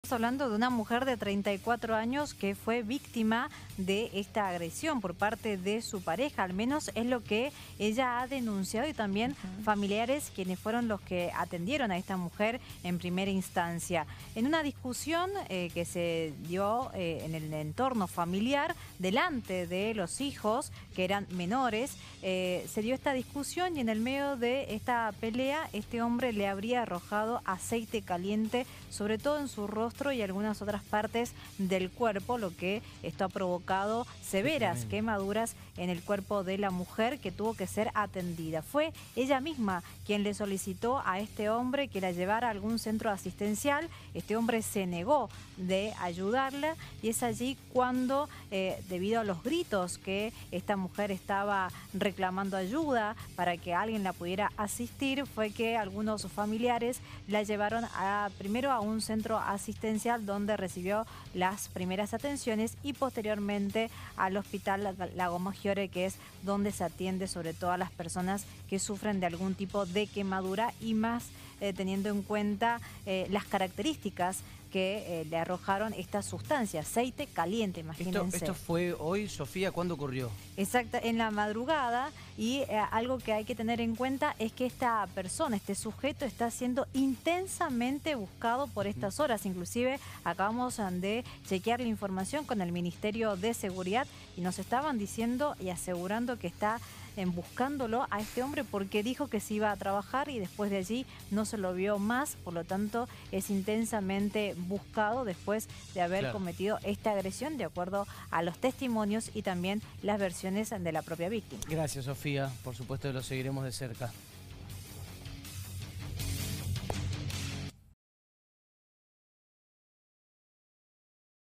Estamos hablando de una mujer de 34 años que fue víctima de esta agresión por parte de su pareja, al menos es lo que ella ha denunciado, y también familiares quienes fueron los que atendieron a esta mujer en primera instancia. En una discusión que se dio en el entorno familiar, delante de los hijos que eran menores, se dio esta discusión, y en el medio de esta pelea este hombre le habría arrojado aceite caliente, sobre todo en su rostro y algunas otras partes del cuerpo, lo que esto ha provocado severas quemaduras en el cuerpo de la mujer, que tuvo que ser atendida. Fue ella misma quien le solicitó a este hombre que la llevara a algún centro asistencial. Este hombre se negó de ayudarla, y es allí cuando, debido a los gritos que esta mujer estaba reclamando ayuda para que alguien la pudiera asistir, fue que algunos familiares la llevaron primero a un centro asistencial donde recibió las primeras atenciones, y posteriormente al hospital Lago Maggiore, que es donde se atiende sobre todo a las personas que sufren de algún tipo de quemadura, y más teniendo en cuenta las características que le arrojaron esta sustancia, aceite caliente, imagínense. ¿Esto fue hoy, Sofía? ¿Cuándo ocurrió? Exacto, en la madrugada, y algo que hay que tener en cuenta es que esta persona, este sujeto, está siendo intensamente buscado por estas horas. Inclusive acabamos de chequear la información con el Ministerio de Seguridad, y nos estaban diciendo y asegurando que está buscándolo a este hombre, porque dijo que se iba a trabajar y después de allí no se lo vio más. Por lo tanto, es intensamente buscado después de haber cometido esta agresión, de acuerdo a los testimonios y también las versiones de la propia víctima. Gracias, Sofía. Por supuesto que lo seguiremos de cerca.